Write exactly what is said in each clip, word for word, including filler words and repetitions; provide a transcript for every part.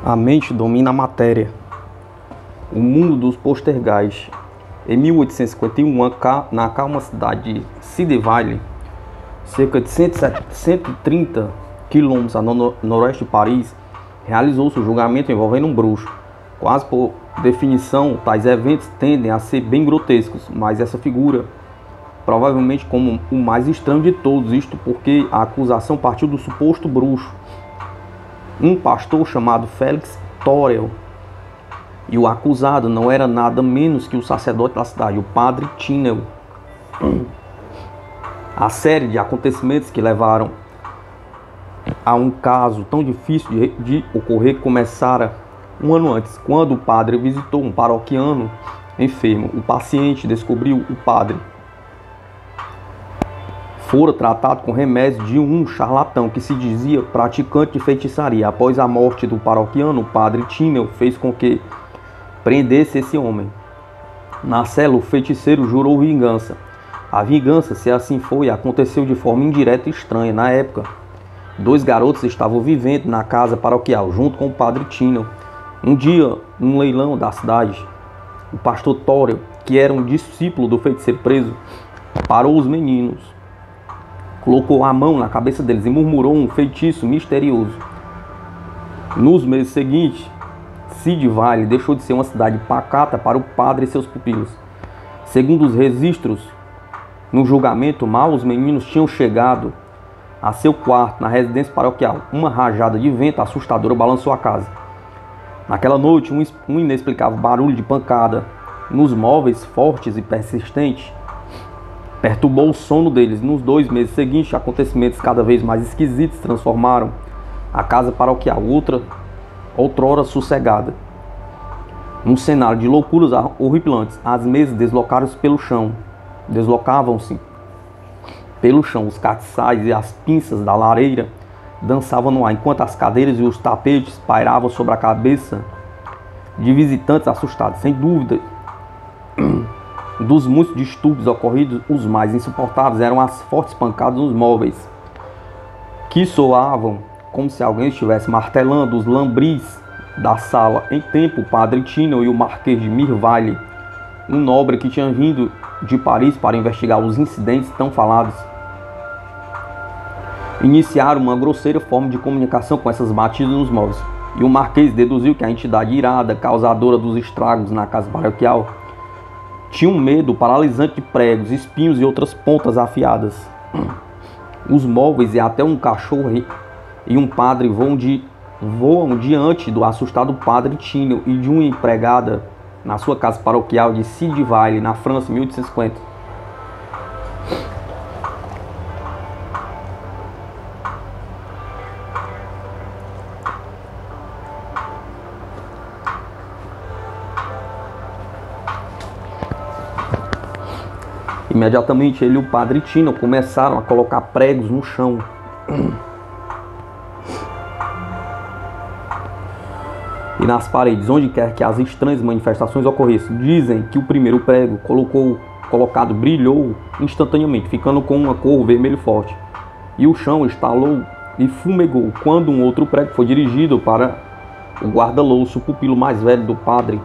A mente domina a matéria. O mundo dos Poltergeist. Em mil oitocentos e cinquenta e um, na calma cidade de Cedar Valley, cerca de cento e trinta quilômetros a noroeste de Paris, realizou-se o julgamento envolvendo um bruxo. Quase por definição, tais eventos tendem a ser bem grotescos, mas essa figura provavelmente como o mais estranho de todos, isto porque a acusação partiu do suposto bruxo, um pastor chamado Félix Torel, e o acusado não era nada menos que o sacerdote da cidade, o padre Tinel. A série de acontecimentos que levaram a um caso tão difícil de, de ocorrer começara um ano antes, quando o padre visitou um paroquiano enfermo. O paciente descobriu o padre fora tratado com remédios de um charlatão que se dizia praticante de feitiçaria. Após a morte do paroquiano, o padre Tinel fez com que prendesse esse homem. Na cela, o feiticeiro jurou vingança. A vingança, se assim foi, aconteceu de forma indireta e estranha. Na época, dois garotos estavam vivendo na casa paroquial, junto com o padre Tinel. Um dia, num leilão da cidade, o pastor Torel, que era um discípulo do feiticeiro preso, parou os meninos, colocou a mão na cabeça deles e murmurou um feitiço misterioso. Nos meses seguintes, Cedar Valley deixou de ser uma cidade pacata para o padre e seus pupilos. Segundo os registros, no julgamento, mal os meninos tinham chegado a seu quarto na residência paroquial. Uma rajada de vento assustadora balançou a casa. Naquela noite, um, um inexplicável barulho de pancada nos móveis, fortes e persistentes, perturbou o sono deles. Nos dois meses seguintes, acontecimentos cada vez mais esquisitos transformaram a casa paroquial, outra, outrora sossegada, num cenário de loucuras horripilantes. As mesas deslocaram-se pelo chão, deslocavam-se pelo chão, os castiçais e as pinças da lareira dançavam no ar, enquanto as cadeiras e os tapetes pairavam sobre a cabeça de visitantes assustados. Sem dúvida, dos muitos distúrbios ocorridos, os mais insuportáveis eram as fortes pancadas nos móveis, que soavam como se alguém estivesse martelando os lambris da sala. Em tempo, o padre Tinel e o marquês de Mirvalle, um nobre que tinha vindo de Paris para investigar os incidentes tão falados, iniciaram uma grosseira forma de comunicação com essas batidas nos móveis. E o marquês deduziu que a entidade irada, causadora dos estragos na casa paroquial, tinha um medo paralisante de pregos, espinhos e outras pontas afiadas. Os móveis e até um cachorro e um padre voam, de, voam diante do assustado padre Tinel e de uma empregada na sua casa paroquial de Cedar Valley, na França, em mil oitocentos e cinquenta. Imediatamente ele e o padre Tinel começaram a colocar pregos no chão. E nas paredes, onde quer que as estranhas manifestações ocorressem. Dizem que o primeiro prego colocou, colocado brilhou instantaneamente, ficando com uma cor vermelho forte. E o chão estalou e fumegou, quando um outro prego foi dirigido para o guarda-louço, o pupilo mais velho do padre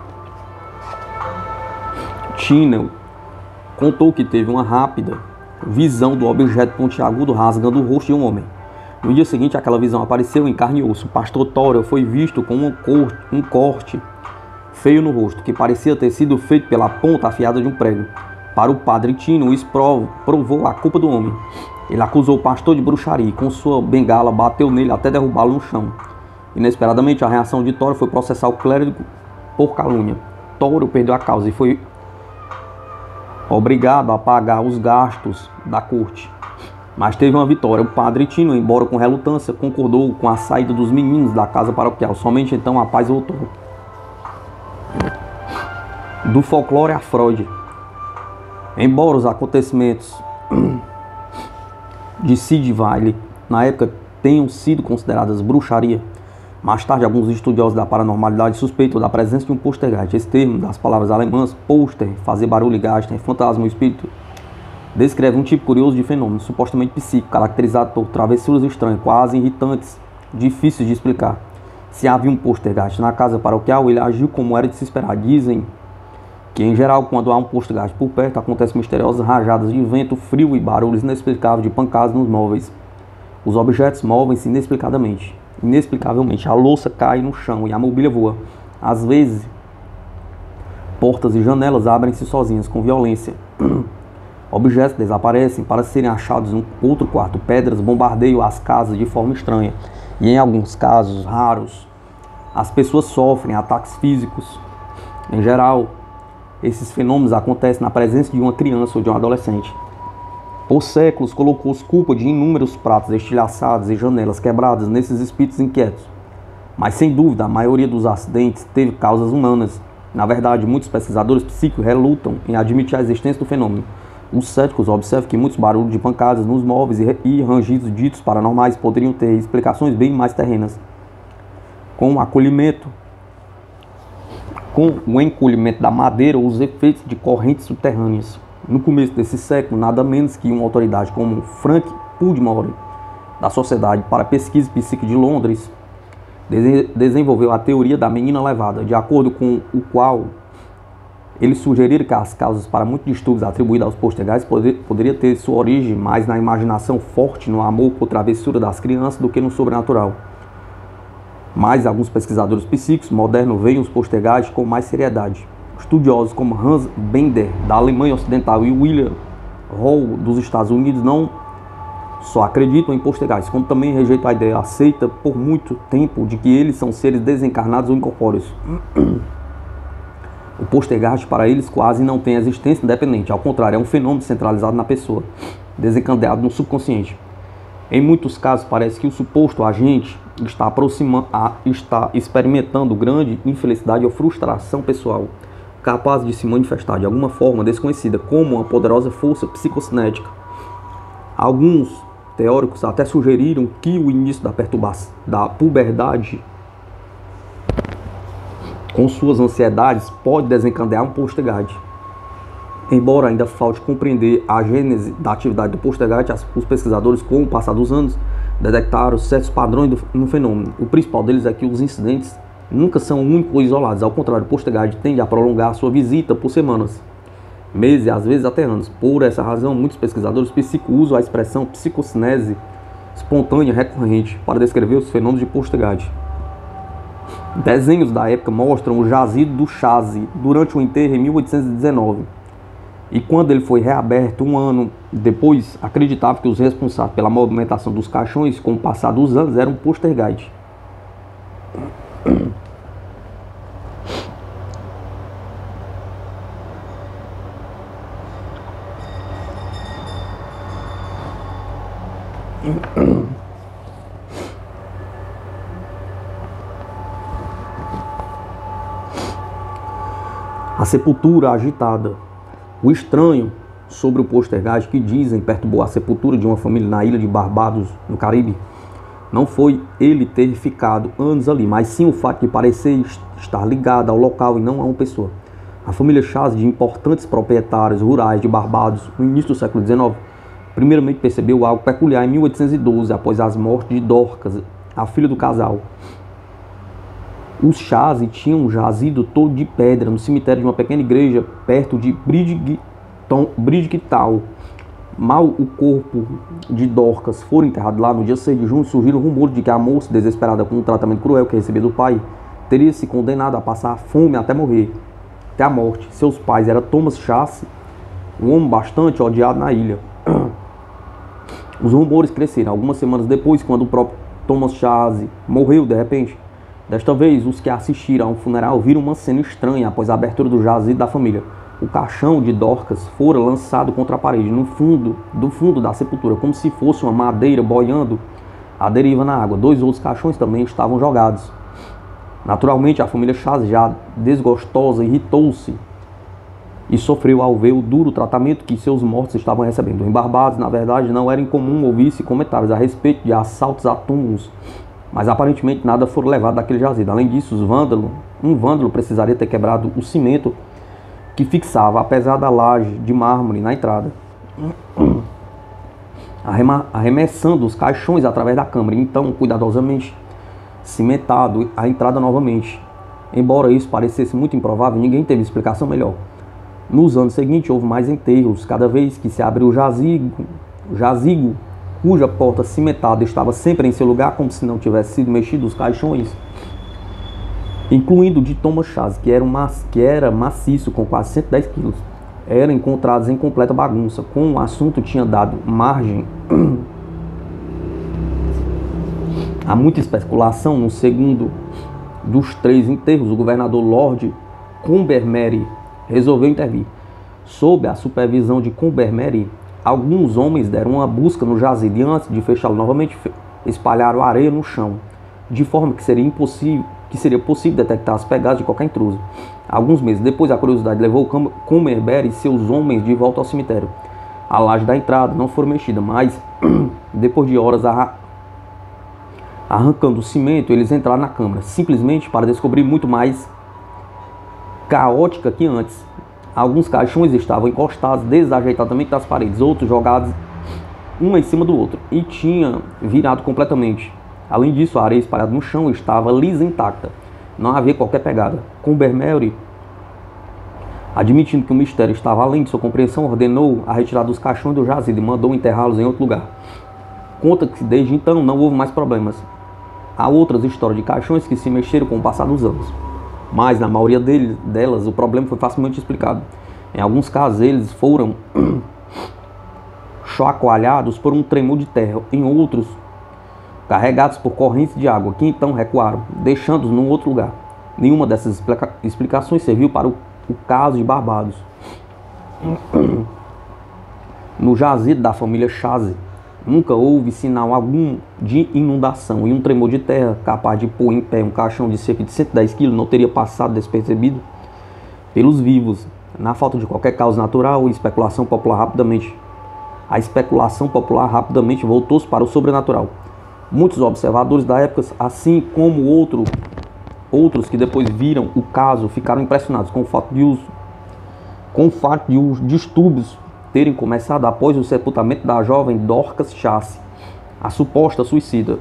Tinel. Contou que teve uma rápida visão do objeto pontiagudo rasgando o rosto de um homem. No dia seguinte, aquela visão apareceu em carne e osso. O pastor Torel foi visto com um corte, um corte feio no rosto, que parecia ter sido feito pela ponta afiada de um prego. Para o padre Tinel, isso provou a culpa do homem. Ele acusou o pastor de bruxaria e com sua bengala bateu nele até derrubá-lo no chão. Inesperadamente, a reação de Torel foi processar o clérigo por calúnia. Torel perdeu a causa e foi obrigado a pagar os gastos da corte. Mas teve uma vitória. O padre Tinel, embora com relutância, concordou com a saída dos meninos da casa paroquial. Somente então a paz voltou. Do folclore a Freud. Embora os acontecimentos de Cedar Valley na época tenham sido consideradas bruxaria, mais tarde alguns estudiosos da paranormalidade suspeitam da presença de um poltergeist. Esse termo, das palavras alemãs polter, fazer barulho e gaster, fantasma ou espírito, descreve um tipo curioso de fenômeno, supostamente psíquico, caracterizado por travessuras estranhas, quase irritantes, difíceis de explicar. Se havia um poltergeist na casa paroquial, ele agiu como era de se esperar. Dizem que, em geral, quando há um poltergeist por perto, acontecem misteriosas rajadas de vento frio e barulhos inexplicáveis de pancadas nos móveis. Os objetos movem-se inexplicadamente. Inexplicavelmente, a louça cai no chão e a mobília voa. Às vezes, portas e janelas abrem-se sozinhas com violência. Objetos desaparecem para serem achados em outro quarto. Pedras bombardeiam as casas de forma estranha. E em alguns casos raros, as pessoas sofrem ataques físicos. Em geral, esses fenômenos acontecem na presença de uma criança ou de um adolescente. Por séculos, colocou-se culpa de inúmeros pratos estilhaçados e janelas quebradas nesses espíritos inquietos. Mas, sem dúvida, a maioria dos acidentes teve causas humanas. Na verdade, muitos pesquisadores psíquicos relutam em admitir a existência do fenômeno. Os céticos observam que muitos barulhos de pancadas nos móveis e rangidos ditos paranormais poderiam ter explicações bem mais terrenas. Com o acolhimento, com o encolhimento da madeira ou os efeitos de correntes subterrâneas. No começo desse século, nada menos que uma autoridade como Frank Pudmore, da Sociedade para a Pesquisa Psíquica de Londres, desenvolveu a teoria da menina levada, de acordo com o qual ele sugeriram que as causas para muitos distúrbios atribuídos aos poltergeists poderia ter sua origem mais na imaginação forte, no amor por travessura das crianças, do que no sobrenatural. Mas alguns pesquisadores psíquicos modernos veem os poltergeists com mais seriedade. Estudiosos como Hans Bender, da Alemanha Ocidental, e William Hall, dos Estados Unidos, não só acreditam em poltergeists, como também rejeitam a ideia aceita por muito tempo de que eles são seres desencarnados ou incorpóreos. O poltergeist para eles quase não tem existência independente, ao contrário, é um fenômeno centralizado na pessoa, desencadeado no subconsciente. Em muitos casos parece que o suposto agente está, aproximando, está experimentando grande infelicidade ou frustração pessoal, capaz de se manifestar de alguma forma desconhecida, como uma poderosa força psicocinética. Alguns teóricos até sugeriram que o início da perturbação da puberdade, com suas ansiedades, pode desencadear um poltergeist. Embora ainda falte compreender a gênese da atividade do poltergeist, os pesquisadores, com o passar dos anos, detectaram certos padrões do, no fenômeno. O principal deles é que os incidentes nunca são únicos ou isolados. Ao contrário, o poltergeist tende a prolongar sua visita por semanas, meses e às vezes até anos. Por essa razão, muitos pesquisadores psíquicos usam a expressão psicocinese espontânea recorrente para descrever os fenômenos de poltergeist. Desenhos da época mostram o jazido do Chaze durante o enterro em mil oitocentos e dezenove. E quando ele foi reaberto um ano depois, acreditava que os responsáveis pela movimentação dos caixões, com o passar dos anos, eram poltergeist. A sepultura agitada. O estranho sobre o poltergeist que dizem perturbou a sepultura de uma família na ilha de Barbados, no Caribe, não foi ele ter ficado anos ali, mas sim o fato de parecer estar ligado ao local e não a uma pessoa. A família Chaze, de importantes proprietários rurais de Barbados, no início do século dezenove, primeiramente percebeu algo peculiar em mil oitocentos e doze, após as mortes de Dorcas, a filha do casal. Os Chaze tinham um jazido todo de pedra no cemitério de uma pequena igreja perto de Bridgetown. Mal o corpo de Dorcas for enterrado lá, no dia seis de junho, surgiram rumores de que a moça, desesperada com o tratamento cruel que recebia do pai, teria se condenado a passar fome até morrer, até a morte. Seus pais eram Thomas Chaze, um homem bastante odiado na ilha. Os rumores cresceram. Algumas semanas depois, quando o próprio Thomas Chaze morreu de repente, desta vez, os que assistiram ao funeral viram uma cena estranha após a abertura do jazido da família. O caixão de Dorcas fora lançado contra a parede, no fundo do fundo da sepultura, como se fosse uma madeira boiando à deriva na água. Dois outros caixões também estavam jogados. Naturalmente, a família Chaze, já desgostosa, irritou-se e sofreu ao ver o duro tratamento que seus mortos estavam recebendo. Em Barbados, na verdade, não era incomum ouvir-se comentários a respeito de assaltos a túmulos, mas aparentemente nada foi levado daquele jazido. Além disso, os vândalos, um vândalo precisaria ter quebrado o cimento que fixava a pesada laje de mármore na entrada, arremessando os caixões através da câmara. Então, cuidadosamente, cimentado a entrada novamente. Embora isso parecesse muito improvável, ninguém teve explicação melhor. Nos anos seguintes houve mais enterros, cada vez que se abriu o jazigo, jazigo cuja porta cimentada estava sempre em seu lugar, como se não tivesse sido mexido os caixões, incluindo o de Thomas Chase, que era, um ma que era maciço, com quase cento e dez quilos, eram encontrados em completa bagunça. Como o assunto tinha dado margem a muita especulação, no segundo dos três enterros, o governador Lord Combermere resolveu intervir. Sob a supervisão de Combermere, alguns homens deram uma busca no jazido e, antes de fechá-lo novamente, espalharam areia no chão, de forma que seria impossível, que seria possível detectar as pegadas de qualquer intruso. Alguns meses depois, a curiosidade levou Combermere e seus homens de volta ao cemitério. A laje da entrada não foi mexida, mas depois de horas arra arrancando o cimento, eles entraram na câmara, simplesmente para descobrir muito mais caótica que antes. Alguns caixões estavam encostados desajeitadamente das paredes, outros jogados um em cima do outro, e tinha virado completamente. Além disso, a areia espalhada no chão estava lisa e intacta. Não havia qualquer pegada. Combermere, admitindo que o mistério estava além de sua compreensão, ordenou a retirada dos caixões do jazido e mandou enterrá-los em outro lugar. Conta que desde então não houve mais problemas. Há outras histórias de caixões que se mexeram com o passar dos anos, mas na maioria deles, delas o problema foi facilmente explicado. Em alguns casos eles foram chacoalhados por um tremor de terra, em outros carregados por correntes de água, que então recuaram, deixando-os num outro lugar. Nenhuma dessas explica explicações serviu para o, o caso de Barbados. No jazido da família Chase, nunca houve sinal algum de inundação, e um tremor de terra capaz de pôr em pé um caixão de cerca de cento e dez quilos não teria passado despercebido pelos vivos. Na falta de qualquer causa natural, a especulação popular rapidamente, a especulação popular rapidamente voltou-se para o sobrenatural. Muitos observadores da época, assim como outro, outros que depois viram o caso, ficaram impressionados com o fato de os, com o fato de os distúrbios terem começado após o sepultamento da jovem Dorcas Chase, a suposta suicida.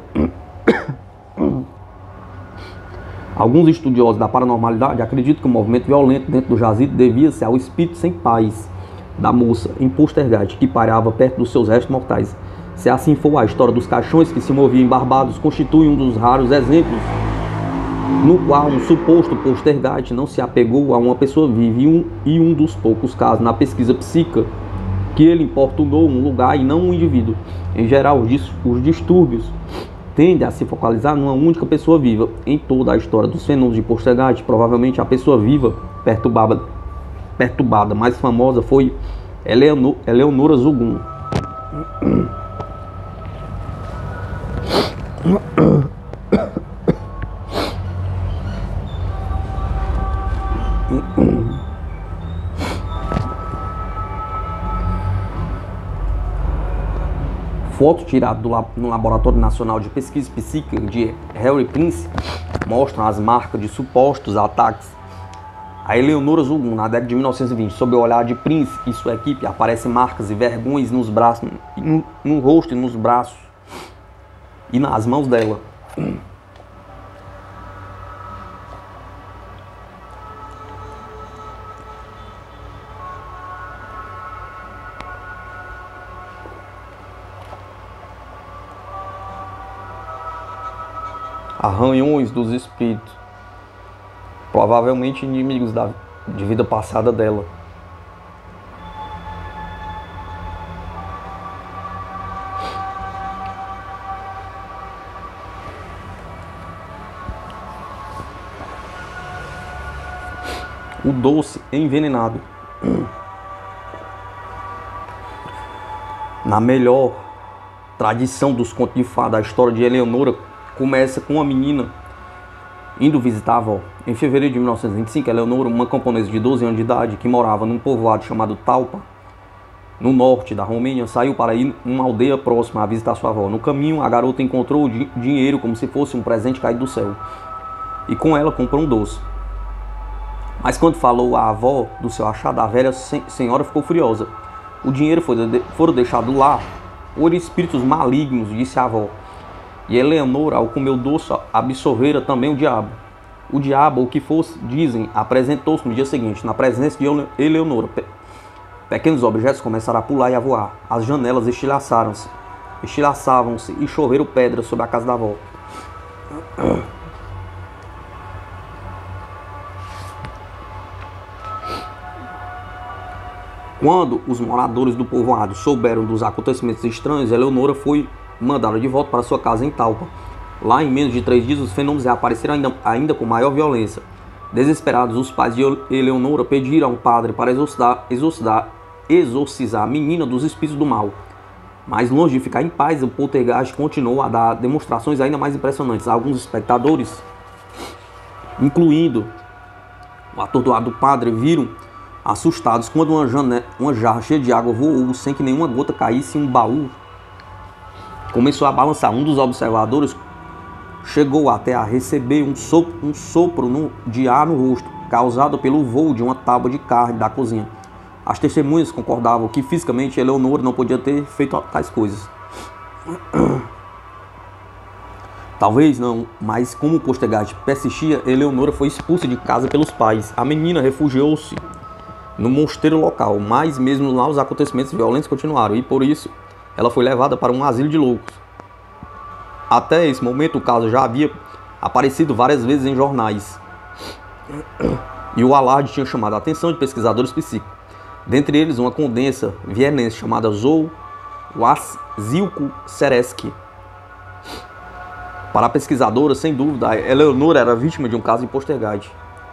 Alguns estudiosos da paranormalidade acreditam que o movimento violento dentro do jazido devia-se ao espírito sem paz da moça em Poltergeist, que parava perto dos seus restos mortais. Se assim for, a história dos caixões que se moviam em Barbados constitui um dos raros exemplos no qual um suposto Poltergeist não se apegou a uma pessoa viva, e um, e um dos poucos casos na pesquisa psíquica que ele importunou um lugar e não um indivíduo. Em geral, os, os distúrbios tendem a se focalizar numa única pessoa viva. Em toda a história dos fenômenos de Poltergeist, provavelmente a pessoa viva perturbada, perturbada mais famosa foi Eleonor, Eleonora Zugum. Fotos tiradas do, no Laboratório Nacional de Pesquisa Psíquica de Harry Prince mostram as marcas de supostos ataques a Eleonora Zugum na década de mil novecentos e vinte. Sob o olhar de Prince e sua equipe, aparecem marcas e vergões nos braços, no, no rosto e nos braços e nas mãos dela. Arranhões dos espíritos, provavelmente inimigos da, de vida passada dela. O doce envenenado. Na melhor tradição dos contos de fada, a história de Eleonora começa com uma menina indo visitar a avó. Em fevereiro de mil novecentos e vinte e cinco, Eleonora, uma camponesa de doze anos de idade que morava num povoado chamado Talpa, no norte da Romênia, saiu para ir numa aldeia próxima a visitar sua avó. No caminho, a garota encontrou o di dinheiro como se fosse um presente caído do céu, e com ela comprou um doce. Mas quando falou à avó do seu achado, a velha senhora ficou furiosa. O dinheiro foi de foram deixado lá por espíritos malignos, disse a avó. E Eleonora, ao comer o doce, absorvera também o diabo. O diabo, ou o que fosse, dizem, apresentou-se no dia seguinte, na presença de Eleonora. Pe pequenos objetos começaram a pular e a voar. As janelas estilhaçaram-se, estilhaçavam-se e choveram pedras sobre a casa da avó. Quando os moradores do povoado souberam dos acontecimentos estranhos, Eleonora foi mandada de volta para sua casa em Talpa. Lá, em menos de três dias, os fenômenos reapareceram ainda, ainda com maior violência. Desesperados, os pais de Eleonora pediram ao padre para exorcizar, exorcizar, exorcizar a menina dos espíritos do mal. Mas, longe de ficar em paz, o poltergeist continuou a dar demonstrações ainda mais impressionantes. Alguns espectadores, incluindo o atordoado padre, viram assustados quando uma, janela, uma jarra cheia de água voou sem que nenhuma gota caísse em um baú. Começou a balançar. Um dos observadores chegou até a receber um sopro, um sopro no, de ar no rosto, causado pelo voo de uma tábua de carne da cozinha. As testemunhas concordavam que fisicamente Eleonora não podia ter feito tais coisas. Talvez não, mas como o poltergeist persistia, Eleonora foi expulsa de casa pelos pais. A menina refugiou-se no mosteiro local, mas mesmo lá os acontecimentos violentos continuaram e por isso ela foi levada para um asilo de loucos. Até esse momento o caso já havia aparecido várias vezes em jornais e o alarde tinha chamado a atenção de pesquisadores psíquicos. Dentre eles uma condensa vienense chamada Zou Wasilko Sereski. Para a pesquisadora, sem dúvida, Eleonora era vítima de um caso de poltergeist.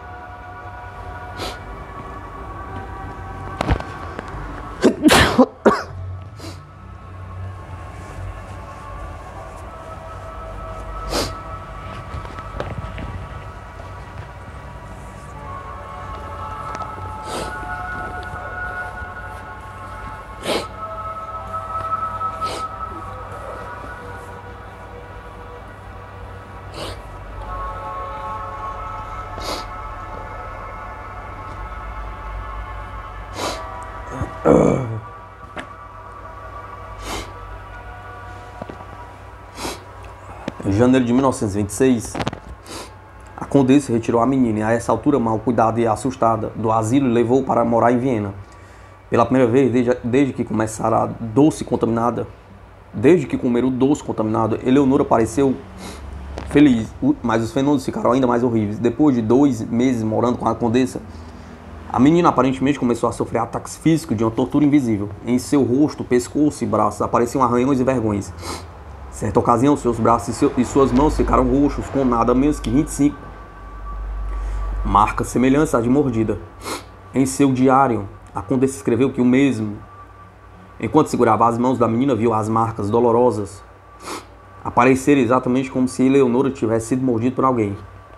Em janeiro de mil novecentos e vinte e seis, a condessa retirou a menina e a essa altura mal cuidada e assustada do asilo e levou para morar em Viena. Pela primeira vez desde, desde que começara a doce contaminada, desde que comer o doce contaminado, Eleonora pareceu feliz, mas os fenômenos ficaram ainda mais horríveis. Depois de dois meses morando com a condessa, a menina aparentemente começou a sofrer ataques físicos de uma tortura invisível. Em seu rosto, pescoço e braços apareciam arranhões e vergões. Certa ocasião, seus braços e, seu, e suas mãos ficaram roxos, com nada menos que vinte e cinco marcas semelhantes às de mordida. Em seu diário, a condessa escreveu que o mesmo, enquanto segurava as mãos da menina, viu as marcas dolorosas aparecerem exatamente como se Eleonora tivesse sido mordida por alguém.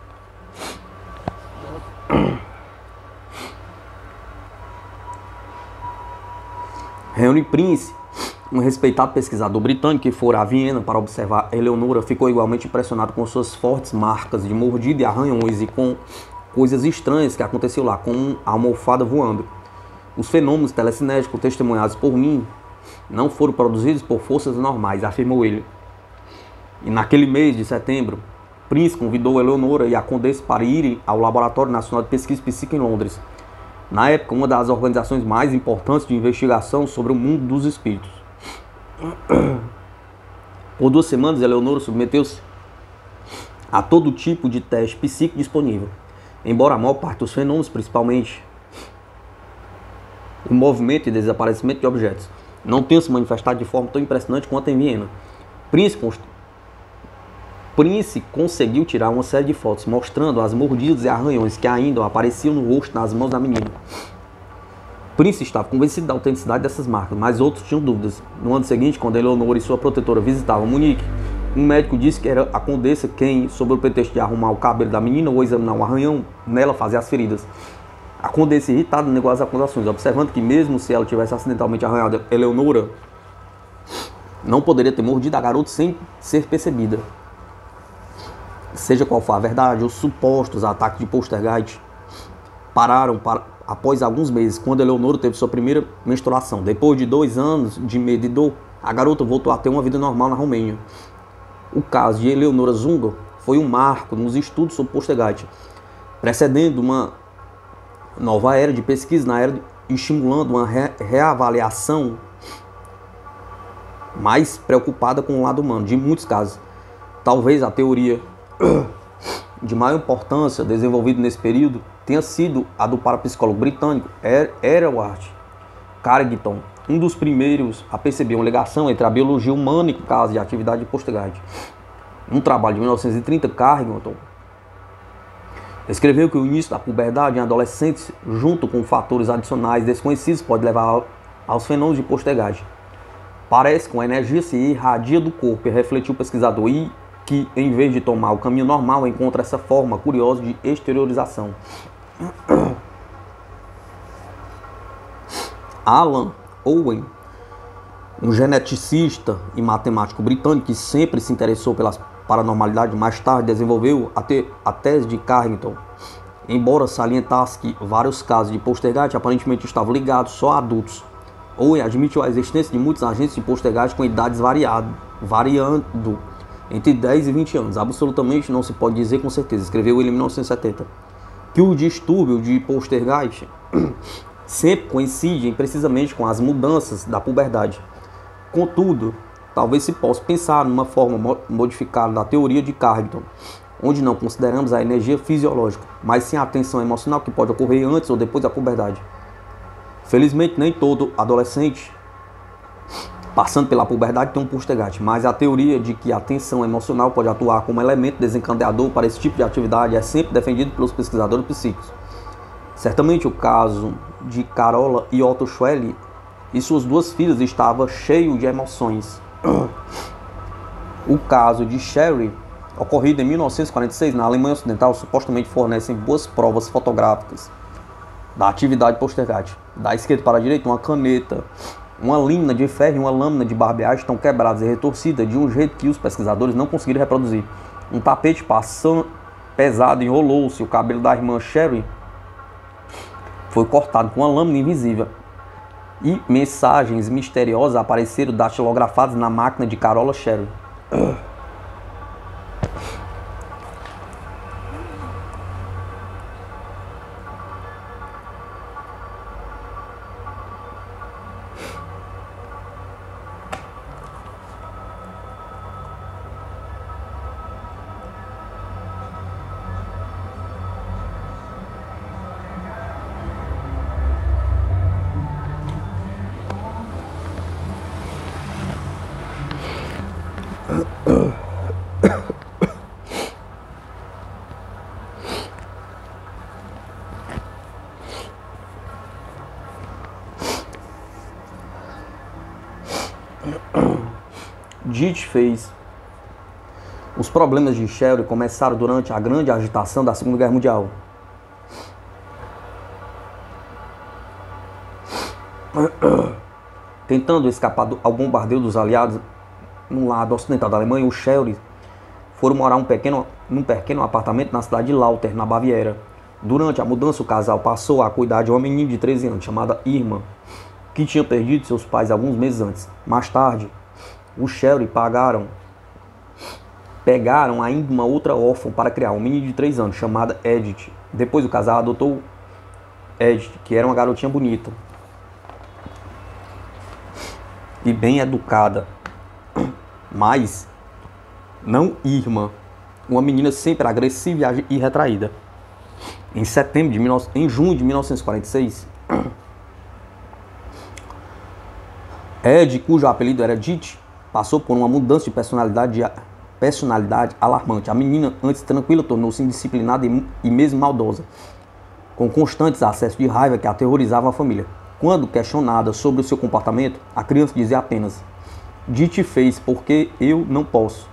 Henry Prince, um respeitado pesquisador britânico que fora a Viena para observar Eleonora, ficou igualmente impressionado com suas fortes marcas de mordida e arranhões e com coisas estranhas que aconteciam lá, como a almofada voando. Os fenômenos telecinéticos testemunhados por mim não foram produzidos por forças normais, afirmou ele. E naquele mês de setembro, Prince convidou Eleonora e a condessa para irem ao Laboratório Nacional de Pesquisa Psíquica em Londres. Na época, uma das organizações mais importantes de investigação sobre o mundo dos espíritos. Por duas semanas, Eleonora submeteu-se a todo tipo de teste psíquico disponível. Embora a maior parte dos fenômenos, principalmente o movimento e desaparecimento de objetos, não tenham se manifestado de forma tão impressionante quanto em Viena, Prince, const... Prince conseguiu tirar uma série de fotos mostrando as mordidas e arranhões que ainda apareciam no rosto nas mãos da menina. Prince estava convencido da autenticidade dessas marcas, mas outros tinham dúvidas. No ano seguinte, quando Eleonora e sua protetora visitavam Munique, um médico disse que era a condessa quem, sob o pretexto de arrumar o cabelo da menina ou examinar um arranhão nela, fazia as feridas. A condessa, irritada, negou as acusações, observando que mesmo se ela tivesse acidentalmente arranhado Eleonora, não poderia ter mordido a garota sem ser percebida. Seja qual for a verdade, os supostos ataques de poltergeist pararam para, após alguns meses, quando Eleonora teve sua primeira menstruação. Depois de dois anos de medo e dor, a garota voltou a ter uma vida normal na Romênia. O caso de Eleonora Zunga foi um marco nos estudos sobre poltergeist, precedendo uma nova era de pesquisa na era e estimulando uma re reavaliação mais preocupada com o lado humano de muitos casos. Talvez a teoria de maior importância desenvolvida nesse período tenha sido a do parapsicólogo britânico Erewhard Carrington, um dos primeiros a perceber uma ligação entre a biologia humana e o caso de atividade de poltergeist. Um trabalho de mil novecentos e trinta, Carrington escreveu que o início da puberdade em adolescentes, junto com fatores adicionais desconhecidos, pode levar aos fenômenos de poltergeist. Parece que uma energia se irradia do corpo, e refletiu o pesquisador, e que, em vez de tomar o caminho normal, encontra essa forma curiosa de exteriorização. Alan Owen, um geneticista e matemático britânico que sempre se interessou pela paranormalidade, mais tarde desenvolveu a, te a tese de Carrington. Embora salientasse que vários casos de poltergeist aparentemente estavam ligados só a adultos, Owen admitiu a existência de muitos agentes de poltergeist com idades variado, variando entre dez e vinte anos. Absolutamente não se pode dizer com certeza, escreveu ele em mil novecentos e setenta, que o distúrbio de poltergeist sempre coincidem precisamente com as mudanças da puberdade. Contudo, talvez se possa pensar numa forma modificada da teoria de Carrington, onde não consideramos a energia fisiológica, mas sim a tensão emocional que pode ocorrer antes ou depois da puberdade. Felizmente, nem todo adolescente passando pela puberdade tem um poltergeist, mas a teoria de que a tensão emocional pode atuar como elemento desencadeador para esse tipo de atividade é sempre defendido pelos pesquisadores psíquicos. Certamente o caso de Carola e Otto Schwelle e suas duas filhas estava cheio de emoções. O caso de Sherry, ocorrido em mil novecentos e quarenta e seis na Alemanha Ocidental, supostamente fornecem boas provas fotográficas da atividade poltergeist. Da esquerda para a direita, uma caneta, uma lâmina de ferro e uma lâmina de barbear estão quebradas e retorcidas de um jeito que os pesquisadores não conseguiram reproduzir. Um tapete passando pesado enrolou-se, o cabelo da irmã Sherry foi cortado com uma lâmina invisível. E mensagens misteriosas apareceram datilografadas na máquina de Carola Sherry. Ditt fez. Os problemas de Sherry começaram durante a grande agitação da Segunda Guerra Mundial. Tentando escapar ao bombardeio dos aliados no lado ocidental da Alemanha, os Sherry foram morar um pequeno, num pequeno apartamento na cidade de Lauter, na Baviera. Durante a mudança, o casal passou a cuidar de uma menina de treze anos, chamada Irma, que tinha perdido seus pais alguns meses antes. Mais tarde, os Sherry pagaram, pegaram ainda uma outra órfã para criar um menino de três anos, chamada Edith. Depois o casal adotou Edith, que era uma garotinha bonita e bem educada, mas não Irma, uma menina sempre agressiva e retraída. Em setembro de em junho de mil novecentos e quarenta e seis, Ed, cujo apelido era Ditt, passou por uma mudança de personalidade, de personalidade alarmante. A menina, antes tranquila, tornou-se indisciplinada e, e mesmo maldosa, com constantes acessos de raiva que aterrorizavam a família. Quando questionada sobre o seu comportamento, a criança dizia apenas: Ditt fez porque eu não posso.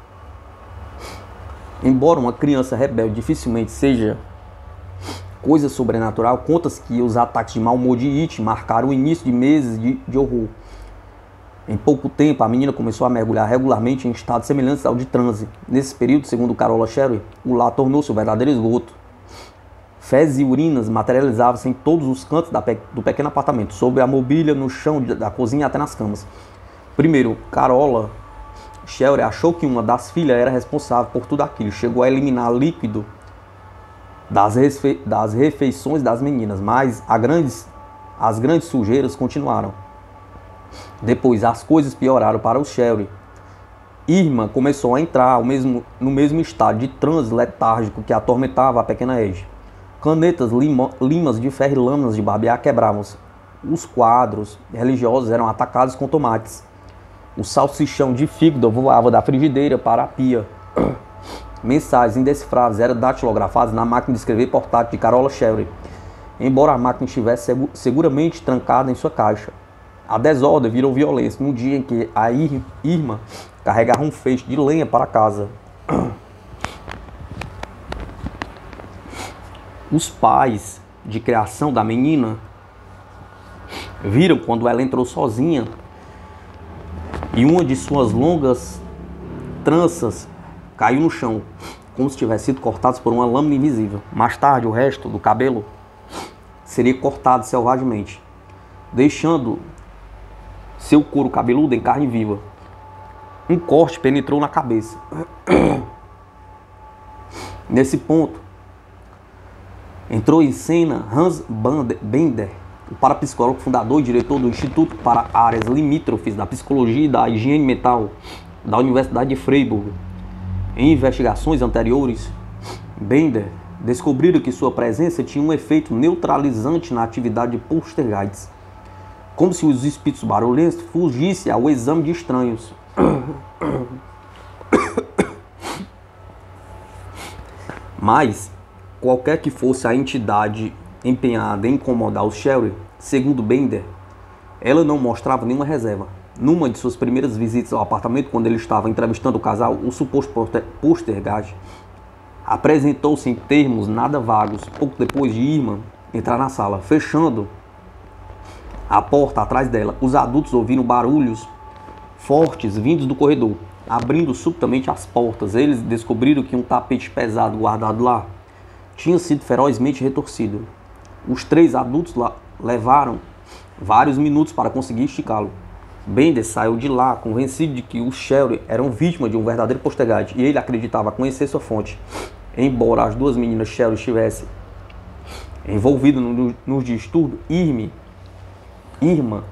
Embora uma criança rebelde dificilmente seja coisa sobrenatural, conta-se que os ataques de mau humor de Ditt marcaram o início de meses de, de horror. Em pouco tempo, a menina começou a mergulhar regularmente em estados semelhantes ao de transe. Nesse período, segundo Carola Sherry, o lar tornou-se um verdadeiro esgoto. Fezes e urinas materializavam-se em todos os cantos da pe do pequeno apartamento, sobre a mobília, no chão da cozinha até nas camas. Primeiro, Carola Sherry achou que uma das filhas era responsável por tudo aquilo. Chegou a eliminar líquido das, refe... das refeições das meninas, mas a grandes... as grandes sujeiras continuaram. Depois as coisas pioraram para o Sherry. Irma começou a entrar ao mesmo... no mesmo estado de transe letárgico que atormentava a pequena Edge. Canetas, lima... limas de ferro e lâminas de barbear quebravam-se. Os quadros religiosos eram atacados com tomates. O salsichão de fígado voava da frigideira para a pia. Mensagens indecifráveis eram datilografadas na máquina de escrever portátil de Carola Sherry, embora a máquina estivesse seguramente trancada em sua caixa. A desordem virou violência no dia em que a Irma carregava um feixe de lenha para casa. Os pais de criação da menina viram quando ela entrou sozinha e uma de suas longas tranças caiu no chão, como se tivesse sido cortada por uma lâmina invisível. Mais tarde, o resto do cabelo seria cortado selvagemente, deixando seu couro cabeludo em carne viva. Um corte penetrou na cabeça. Nesse ponto, entrou em cena Hans Bender, o parapsicólogo, fundador e diretor do Instituto para Áreas Limítrofes da Psicologia e da Higiene Mental da Universidade de Freiburg. Em investigações anteriores, Bender descobriram que sua presença tinha um efeito neutralizante na atividade de poltergeists, como se os espíritos barulhentos fugissem ao exame de estranhos. Mas, qualquer que fosse a entidade empenhada em incomodar o Sherry, segundo Bender, ela não mostrava nenhuma reserva. Numa de suas primeiras visitas ao apartamento, quando ele estava entrevistando o casal, o suposto poltergeist apresentou-se em termos nada vagos, pouco depois de Irma entrar na sala, fechando a porta atrás dela. Os adultos ouviram barulhos fortes vindos do corredor. Abrindo subitamente as portas, eles descobriram que um tapete pesado guardado lá tinha sido ferozmente retorcido. Os três adultos lá levaram vários minutos para conseguir esticá-lo. Bender saiu de lá convencido de que os Sherry eram vítimas de um verdadeiro poltergeist, e ele acreditava conhecer sua fonte. Embora as duas meninas Sherry estivessem envolvidas no, nos distúrbios, Irma, Irma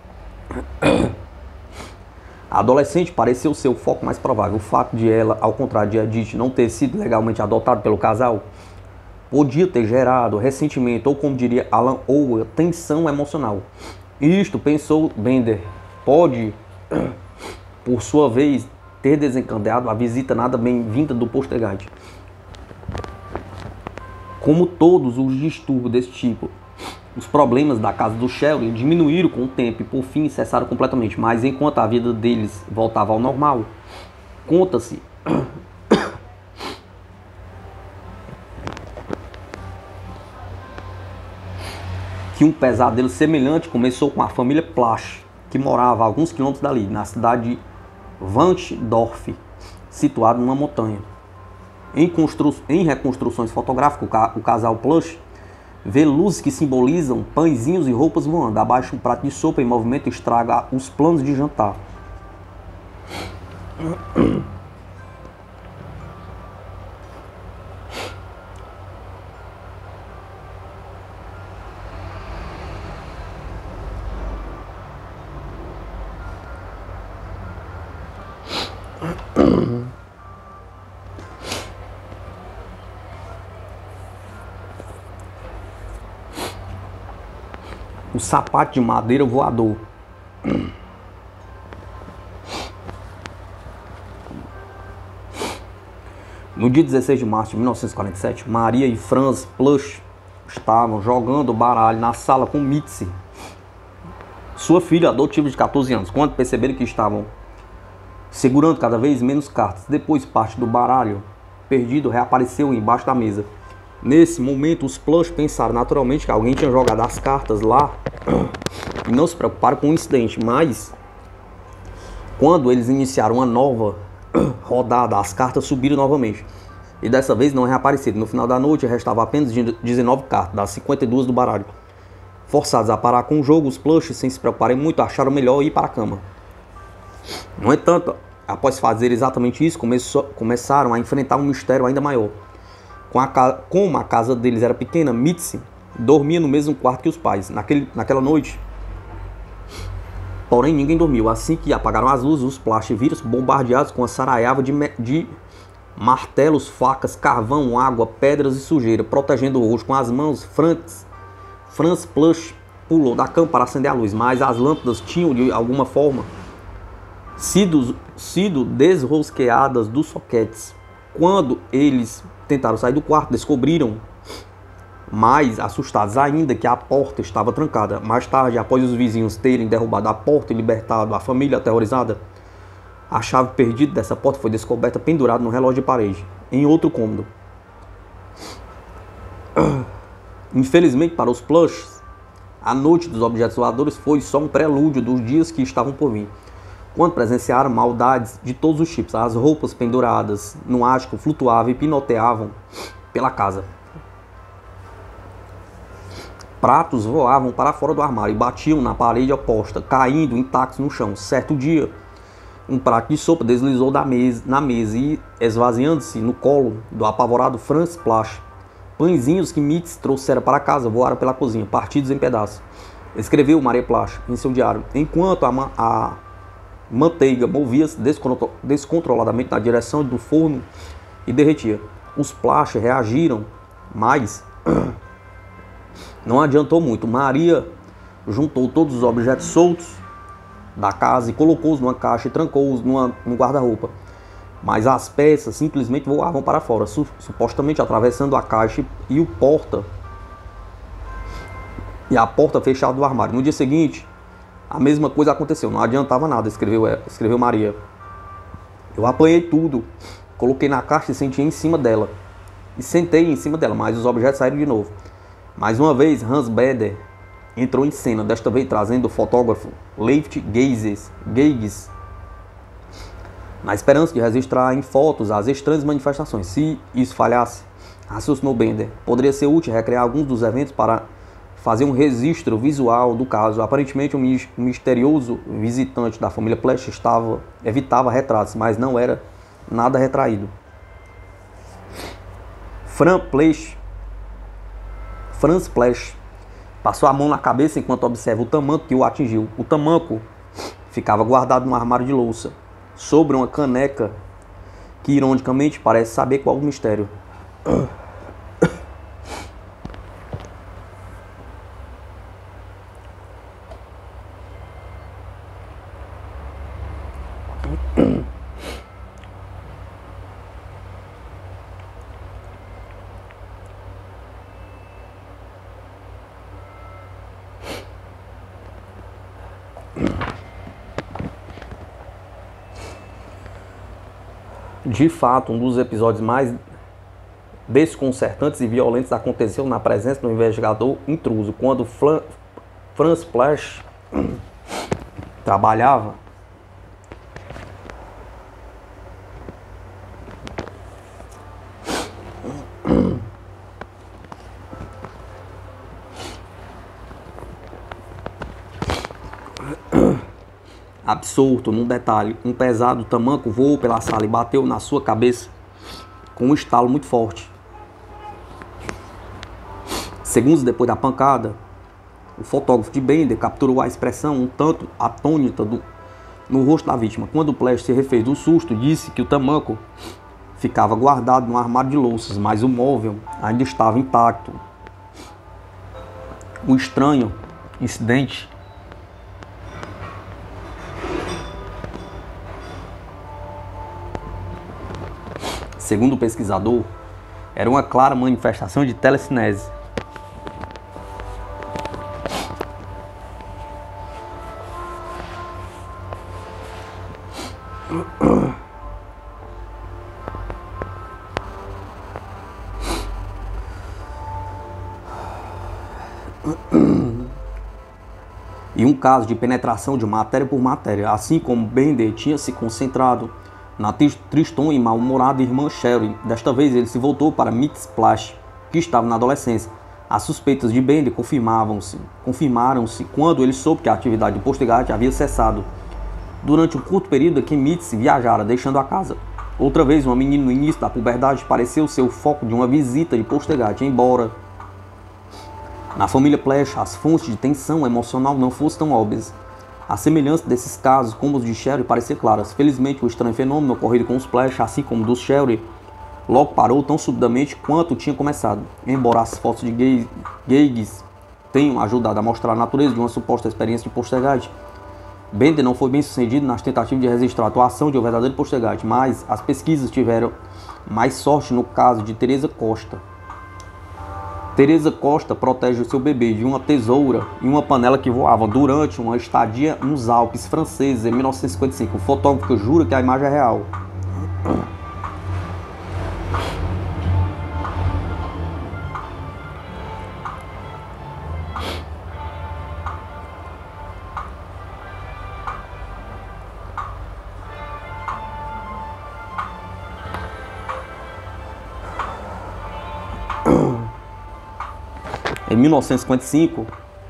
a adolescente pareceu ser o foco mais provável. O fato de ela, ao contrário de Edith, não ter sido legalmente adotada pelo casal, podia ter gerado ressentimento, ou como diria Alan Ower, tensão emocional. Isto, pensou Bender, pode, por sua vez, ter desencadeado a visita nada bem-vinda do poltergeist. Como todos os distúrbios desse tipo, os problemas da casa do Sherry diminuíram com o tempo e por fim cessaram completamente, mas enquanto a vida deles voltava ao normal, conta-se que um pesadelo semelhante começou com a família Plasch, que morava a alguns quilômetros dali, na cidade de Wantdorf, situado numa montanha. Em, constru... em reconstruções fotográficas, o casal Plasch vê luzes que simbolizam pãezinhos e roupas voando. Abaixo, um prato de sopa em movimento estraga os planos de jantar. O sapato de madeira voador. No dia dezesseis de março de mil novecentos e quarenta e sete, Maria e Franz Plasch estavam jogando baralho na sala com Mitzi, sua filha adotiva de quatorze anos, quando perceberam que estavam segurando cada vez menos cartas. Depois, parte do baralho perdido reapareceu embaixo da mesa. Nesse momento, os Plasch pensaram naturalmente que alguém tinha jogado as cartas lá e não se preocuparam com o incidente. Mas, quando eles iniciaram uma nova rodada, as cartas subiram novamente e dessa vez não reapareceram. No final da noite, restava apenas dezenove cartas das cinquenta e duas do baralho. Forçados a parar com o jogo, os Plasch, sem se preocuparem muito, acharam melhor ir para a cama. No entanto, Após fazer exatamente isso, começou, começaram a enfrentar um mistério ainda maior. Com a, como a casa deles era pequena, Mitzi dormia no mesmo quarto que os pais. Naquele, naquela noite, porém, ninguém dormiu. Assim que apagaram as luzes, os Plash viram bombardeados com a saraiava de, de martelos, facas, carvão, água, pedras e sujeira. Protegendo o rosto com as mãos, Franz, Franz Plush pulou da cama para acender a luz, mas as lâmpadas tinham, de alguma forma, sido, sido desrosqueadas dos soquetes. Quando eles tentaram sair do quarto, descobriram, mais assustados ainda, que a porta estava trancada. Mais tarde, após os vizinhos terem derrubado a porta e libertado a família aterrorizada, a chave perdida dessa porta foi descoberta pendurada no relógio de parede, em outro cômodo. Infelizmente para os Plushes, a noite dos objetos voadores foi só um prelúdio dos dias que estavam por vir, quando presenciaram maldades de todos os tipos. As roupas penduradas no ático flutuavam e pinoteavam pela casa. Pratos voavam para fora do armário e batiam na parede oposta, caindo intactos no chão. Certo dia, um prato de sopa deslizou da mesa, na mesa e, esvaziando-se no colo do apavorado Franz Plash, pãezinhos que Mitz trouxera para casa voaram pela cozinha, partidos em pedaços. Escreveu Maria Plash em seu diário. Enquanto a, a manteiga movia-se descontroladamente na direção do forno e derretia, os Plash reagiram, mas não adiantou muito. Maria juntou todos os objetos soltos da casa e colocou-os numa caixa e trancou-os no guarda-roupa. Mas as peças simplesmente voavam para fora, su supostamente atravessando a caixa e o porta e a porta fechada do armário. No dia seguinte, a mesma coisa aconteceu. Não adiantava nada, escreveu, escreveu Maria. Eu apanhei tudo, coloquei na caixa e sentei em cima dela. E sentei em cima dela, mas os objetos saíram de novo. Mais uma vez, Hans Beder entrou em cena, desta vez trazendo o fotógrafo Leif Geiges, Geiges, na esperança de registrar em fotos as estranhas manifestações. Se isso falhasse, raciocinou Bender, poderia ser útil recriar alguns dos eventos para fazer um registro visual do caso. Aparentemente, um misterioso visitante da família Plash estava, evitava retratos, mas não era nada retraído. Franz Plash Franz Plash passou a mão na cabeça enquanto observa o tamanco que o atingiu. O tamanco ficava guardado no armário de louça, sobre uma caneca que, ironicamente, parece saber qual o mistério. De fato, um dos episódios mais desconcertantes e violentos aconteceu na presença do investigador intruso, quando Flan, Franz Plash trabalhava absorto num detalhe. Um pesado tamanco voou pela sala e bateu na sua cabeça com um estalo muito forte. Segundos depois da pancada, o fotógrafo de Bender capturou a expressão um tanto atônita do, no rosto da vítima. Quando o Plash se refez do susto, disse que o tamanco ficava guardado no armário de louças, mas o móvel ainda estava intacto. O estranho incidente segundo o pesquisador, era uma clara manifestação de telecinese. E um caso de penetração de matéria por matéria, assim como Bender tinha se concentrado na tristonha e mal-humorada irmã Sherry. Desta vez ele se voltou para Mitz Plash, que estava na adolescência. As suspeitas de Bender confirmavam-se, confirmaram-se quando ele soube que a atividade de Postegate havia cessado. Durante um curto período, Kimitz viajara, deixando a casa. Outra vez, uma menina no início da puberdade pareceu ser o foco de uma visita de Postergate, embora na família Plesh as fontes de tensão emocional não fossem tão óbvias. A semelhança desses casos como os de Sherry parecia claras. Felizmente, o estranho fenômeno ocorrido com os Plesh, assim como dos Sherry, logo parou tão subitamente quanto tinha começado. Embora as fotos de Geiges tenham ajudado a mostrar a natureza de uma suposta experiência de Postergate, Bender não foi bem sucedido nas tentativas de registrar a atuação de um verdadeiro Postergate, mas as pesquisas tiveram mais sorte no caso de Teresa Costa. Teresa Costa protege o seu bebê de uma tesoura e uma panela que voavam durante uma estadia nos Alpes franceses em mil novecentos e cinquenta e cinco. O fotógrafo jura que a imagem é real. Em mil novecentos e cinquenta e cinco,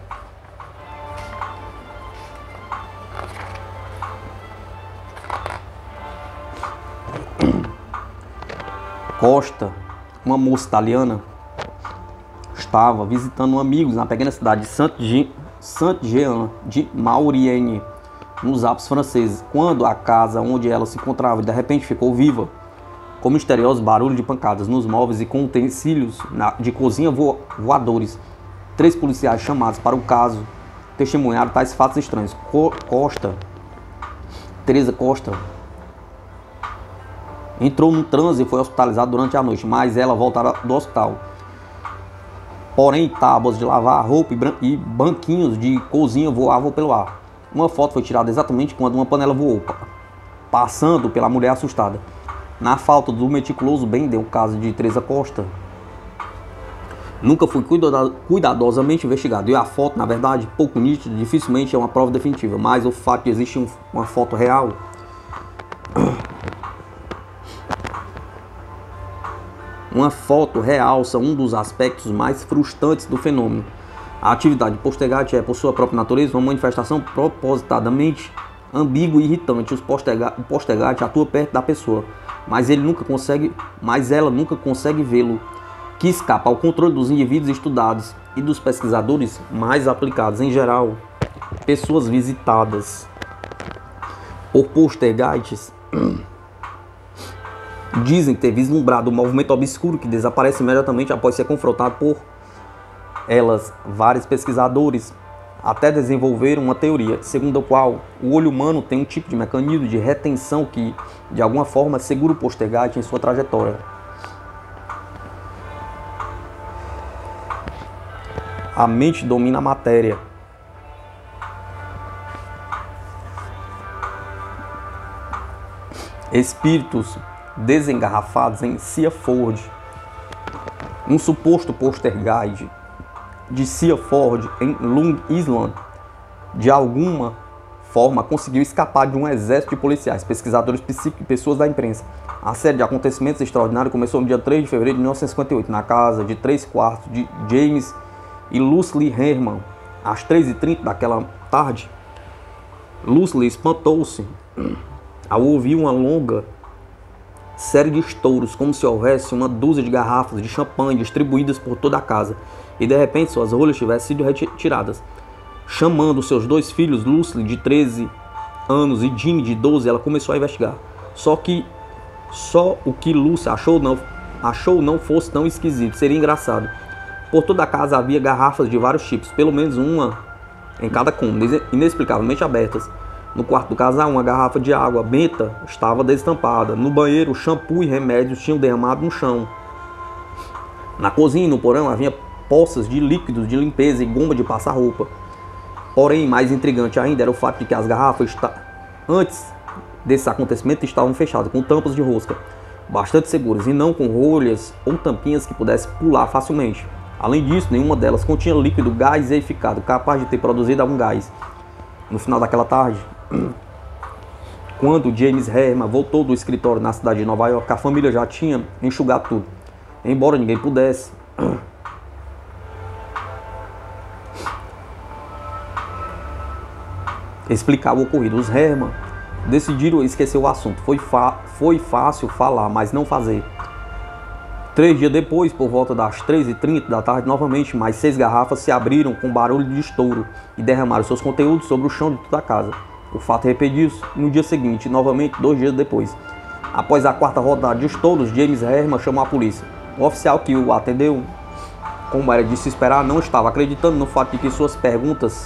Costa, uma moça italiana, estava visitando amigos na pequena cidade de Saint-Jean de Maurienne, nos Alpes franceses, quando a casa onde ela se encontrava de repente ficou viva, com misteriosos barulhos de pancadas nos móveis e com utensílios de cozinha vo voadores. Três policiais chamados para o caso testemunharam tais fatos estranhos. Co Costa, Teresa Costa, entrou num transe e foi hospitalizada durante a noite, mas ela voltara do hospital. Porém, tábuas de lavar roupa e banquinhos de cozinha voavam pelo ar. Uma foto foi tirada exatamente quando uma panela voou, passando pela mulher assustada. Na falta do meticuloso Bender, o caso de Teresa Costa nunca foi cuidadosamente investigado. E a foto, na verdade, pouco nítida, dificilmente é uma prova definitiva. Mas o fato de existir um, uma foto real Uma foto realça um dos aspectos mais frustrantes do fenômeno. A atividade de Postergate é, por sua própria natureza, uma manifestação propositadamente ambígua e irritante. O Postergate atua perto da pessoa, mas ele nunca consegue, mas ela nunca consegue vê-lo, que escapa ao controle dos indivíduos estudados e dos pesquisadores mais aplicados. Em geral, pessoas visitadas por Postergates dizem ter vislumbrado um movimento obscuro que desaparece imediatamente após ser confrontado por elas. Vários pesquisadores até desenvolveram uma teoria segundo a qual o olho humano tem um tipo de mecanismo de retenção que, de alguma forma, segura o Postergate em sua trajetória. A mente domina a matéria. Espíritos desengarrafados em Seaford. Um suposto Postergate de Seaford em Long Island, de alguma forma, conseguiu escapar de um exército de policiais, pesquisadores psíquicos e pessoas da imprensa. A série de acontecimentos extraordinários começou no dia três de fevereiro de mil novecentos e cinquenta e oito, na casa de três quartos de James e Lucille Herman. Às três e trinta daquela tarde, Lucille espantou-se ao ouvir uma longa série de estouros, como se houvesse uma dúzia de garrafas de champanhe distribuídas por toda a casa, e de repente suas rolhas tivessem sido retiradas. Chamando seus dois filhos, Lucille, de treze anos, e Jimmy, de doze, ela começou a investigar. Só que só o que Lucille achou não, achou não fosse tão esquisito, seria engraçado. Por toda a casa havia garrafas de vários tipos, pelo menos uma em cada cômodo, inexplicavelmente abertas. No quarto do casal, uma garrafa de água benta estava destampada. No banheiro, shampoo e remédios tinham derramado no chão. Na cozinha e no porão havia poças de líquidos de limpeza e goma de passar roupa. Porém, mais intrigante ainda era o fato de que as garrafas, antes desse acontecimento, estavam fechadas com tampas de rosca, bastante seguras, e não com rolhas ou tampinhas que pudesse pular facilmente. Além disso, nenhuma delas continha líquido gaseificado, capaz de ter produzido algum gás. No final daquela tarde, quando James Herman voltou do escritório na cidade de Nova York, a família já tinha enxugado tudo. Embora ninguém pudesse explicar o ocorrido, os Herman decidiram esquecer o assunto. Foi, foi fácil falar, mas não fazer. Três dias depois, por volta das três e trinta da tarde, novamente, mais seis garrafas se abriram com barulho de estouro e derramaram seus conteúdos sobre o chão de toda a casa. O fato repetiu-se no dia seguinte, novamente, dois dias depois. Após a quarta rodada de estouros, James Herman chamou a polícia. O oficial que o atendeu, como era de se esperar, não estava acreditando no fato de que suas perguntas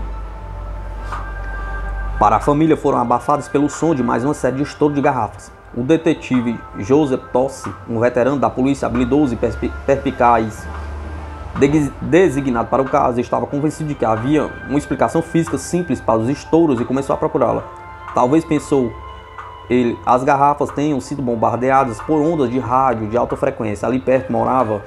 para a família foram abafadas pelo som de mais uma série de estouros de garrafas. O detetive Joseph Tossi, um veterano da polícia habilidoso e perspicaz, designado para o caso, estava convencido de que havia uma explicação física simples para os estouros e começou a procurá-la. Talvez, pensou ele, as garrafas tenham sido bombardeadas por ondas de rádio de alta frequência. Ali perto morava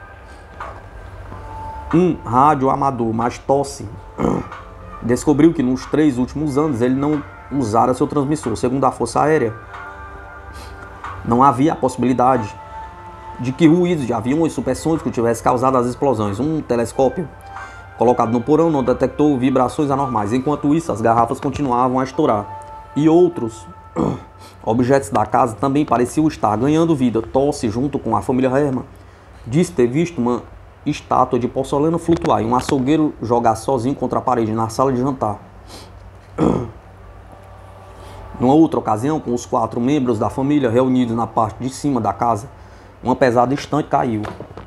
um rádio amador, mas Tossi descobriu que nos três últimos anos ele não usara seu transmissor. Segundo a Força Aérea, não havia a possibilidade de que ruídos de aviões supersônicos tivessem causado as explosões. Um telescópio colocado no porão não detectou vibrações anormais. Enquanto isso, as garrafas continuavam a estourar. E outros objetos da casa também pareciam estar ganhando vida. Tossi, junto com a família Herman, disse ter visto uma estátua de porcelana flutuar e um açougueiro jogar sozinho contra a parede na sala de jantar. Numa outra ocasião, com os quatro membros da família reunidos na parte de cima da casa, uma pesada estante caiu.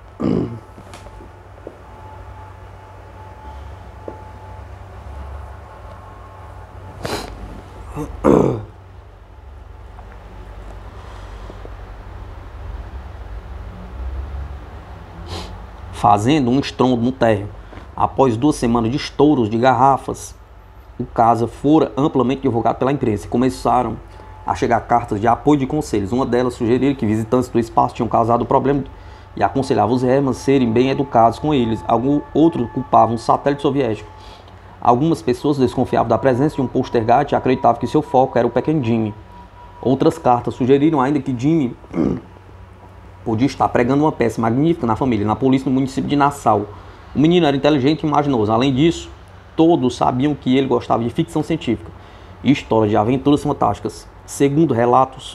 Fazendo um estrondo no térreo. Após duas semanas de estouros de garrafas, o caso fora amplamente divulgado pela imprensa e começaram a chegar cartas de apoio de conselhos. Uma delas sugeria que visitantes do espaço tinham causado o problema e aconselhava os Herman a serem bem educados com eles. Alguns outros culpavam o satélite soviético. Algumas pessoas desconfiavam da presença de um poltergeist e acreditavam que seu foco era o pequeno Jimmy. Outras cartas sugeriram ainda que Jimmy podia estar pregando uma peça magnífica na família, na polícia no município de Nassau. O menino era inteligente e imaginoso. Além disso, todos sabiam que ele gostava de ficção científica e histórias de aventuras fantásticas. Segundo relatos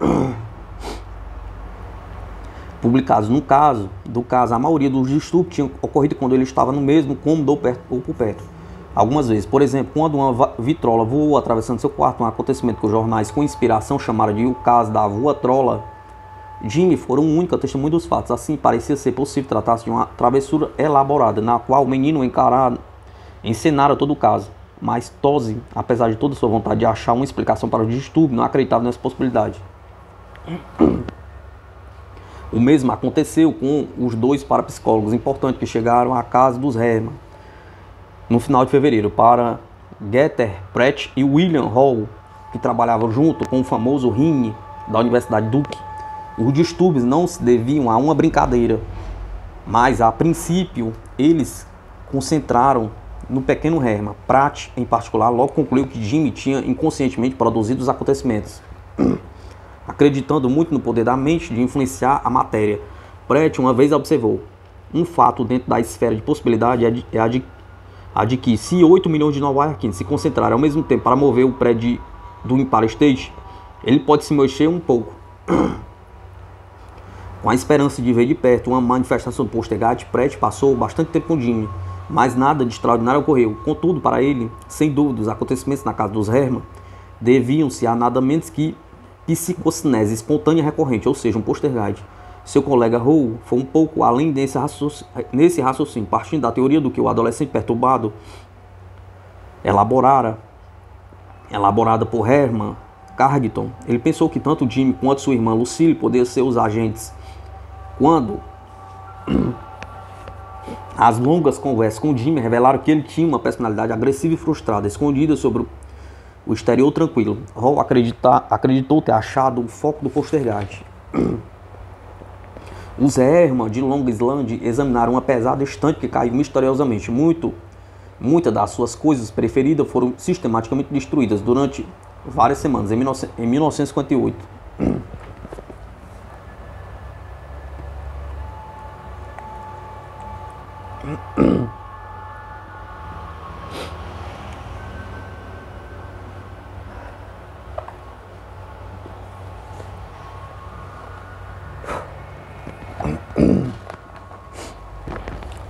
publicados no caso, do caso, a maioria dos distúrbios tinham ocorrido quando ele estava no mesmo cômodo ou, perto, ou por perto. Algumas vezes, por exemplo, quando uma vitrola voou atravessando seu quarto, um acontecimento que os jornais com inspiração chamaram de o caso da voa-trola, Jimmy foi o único testemunho dos fatos. Assim, parecia ser possível tratar-se de uma travessura elaborada, na qual o menino encarara, encenara todo o caso. Mas Tossi, apesar de toda sua vontade de achar uma explicação para o distúrbio, não acreditava nessa possibilidade. O mesmo aconteceu com os dois parapsicólogos importantes que chegaram à casa dos Herman no final de fevereiro, para Getter Pratt e William Hall, que trabalhavam junto com o famoso Rini da Universidade Duke. Os distúrbios não se deviam a uma brincadeira, mas a princípio eles concentraram no pequeno Herman. Pratt, em particular, logo concluiu que Jimmy tinha inconscientemente produzido os acontecimentos, acreditando muito no poder da mente de influenciar a matéria. Pratt uma vez observou: um fato dentro da esfera de possibilidade é, de, é a, de, a de que se oito milhões de nova-iorquinos se concentrarem ao mesmo tempo para mover o prédio do Empire State, ele pode se mexer um pouco. Com a esperança de ver de perto uma manifestação do poltergeist, Pratt passou bastante tempo com Jimmy, mas nada de extraordinário ocorreu. Contudo, para ele, sem dúvida, os acontecimentos na casa dos Herman deviam-se a nada menos que psicocinese espontânea recorrente, ou seja, um poltergeist. Seu colega Hall foi um pouco além desse raciocínio, nesse raciocínio, partindo da teoria do que o adolescente perturbado elaborara, elaborada por Herman Carrington. Ele pensou que tanto Jimmy quanto sua irmã Lucille poderiam ser os agentes. Quando as longas conversas com Jimmy revelaram que ele tinha uma personalidade agressiva e frustrada, escondida sobre o exterior tranquilo, Hall acreditou ter achado o foco do poltergeist. Os Herman de Long Island examinaram uma pesada estante que caiu misteriosamente. Muito, muitas das suas coisas preferidas foram sistematicamente destruídas durante várias semanas, em mil novecentos e cinquenta e oito.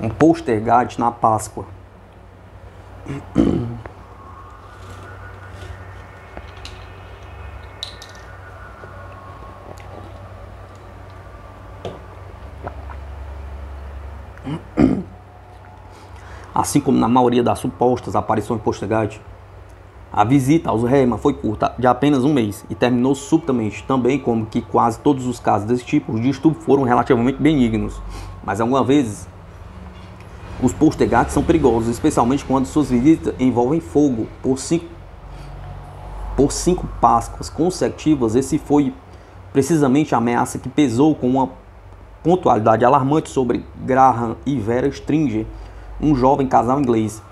Um poltergeist na Páscoa. Assim como na maioria das supostas aparições poltergeist, a visita aos Herman foi curta, de apenas um mês, e terminou subitamente, também como que quase todos os casos desse tipo, os distúrbios foram relativamente benignos. Mas algumas vezes, os poltergeists são perigosos, especialmente quando suas visitas envolvem fogo. Por cinco, por cinco Páscoas consecutivas, esse foi precisamente a ameaça que pesou com uma pontualidade alarmante sobre Graham e Vera Stringer, um jovem casal inglês.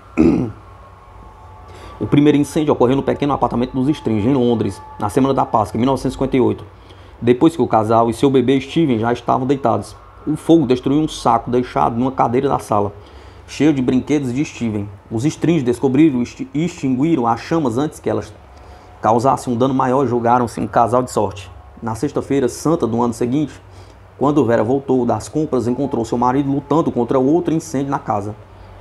O primeiro incêndio ocorreu no pequeno apartamento dos Stringer, em Londres, na semana da Páscoa, em mil novecentos e cinquenta e oito, depois que o casal e seu bebê Steven já estavam deitados. O fogo destruiu um saco deixado numa cadeira da sala, cheio de brinquedos de Steven. Os Stringer descobriram e extinguiram as chamas antes que elas causassem um dano maior e julgaram-se um casal de sorte. Na sexta-feira santa do ano seguinte, quando Vera voltou das compras, encontrou seu marido lutando contra outro incêndio na casa.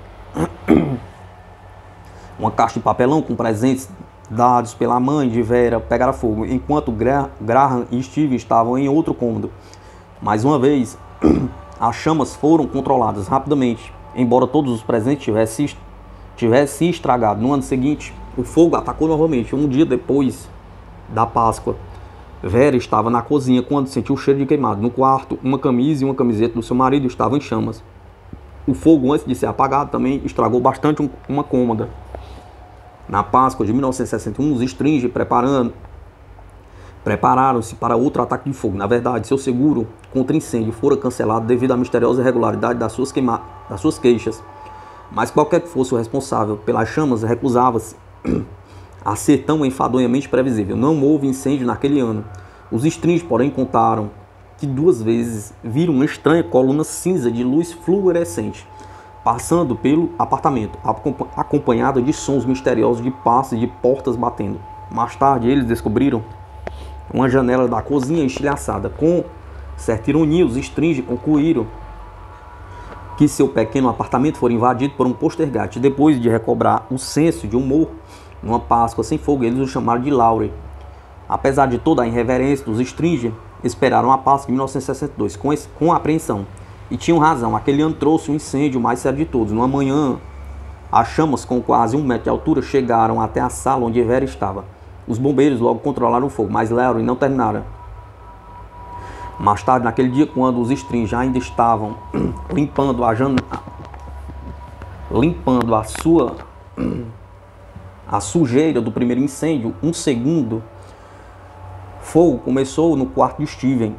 Uma caixa de papelão com presentes dados pela mãe de Vera pegara fogo, enquanto Graham e Steve estavam em outro cômodo. Mais uma vez, as chamas foram controladas rapidamente, embora todos os presentes tivessem, tivessem estragado. No ano seguinte, o fogo atacou novamente. Um dia depois da Páscoa, Vera estava na cozinha quando sentiu o cheiro de queimado. No quarto, uma camisa e uma camiseta do seu marido estavam em chamas. O fogo, antes de ser apagado, também estragou bastante um, uma cômoda. Na Páscoa de mil novecentos e sessenta e um, os Stringer preparando, prepararam-se para outro ataque de fogo. Na verdade, seu seguro contra incêndio fora cancelado devido à misteriosa irregularidade das suas, queima, das suas queixas. Mas qualquer que fosse o responsável pelas chamas, recusava-se a ser tão enfadonhamente previsível. Não houve incêndio naquele ano. Os Stringer, porém, contaram que duas vezes viram uma estranha coluna cinza de luz fluorescente passando pelo apartamento, acompanhada de sons misteriosos de passos e de portas batendo. Mais tarde, eles descobriram uma janela da cozinha estilhaçada. Com certa ironia, os Stringer concluíram que seu pequeno apartamento foi invadido por um poltergeist. Depois de recobrar o senso de humor, numa Páscoa sem fogo, eles o chamaram de Laurie. Apesar de toda a irreverência dos Stringer, esperaram a Páscoa em mil novecentos e sessenta e dois com, com apreensão. E tinham razão, aquele ano trouxe o um incêndio mais sério de todos. Numa manhã, as chamas com quase um metro de altura chegaram até a sala onde Vera estava. Os bombeiros logo controlaram o fogo, mas Laurie não terminaram. Mais tarde, naquele dia, quando os Stringer ainda estavam limpando a janela, limpando a sua a sujeira do primeiro incêndio, um segundo fogo começou no quarto de Steven.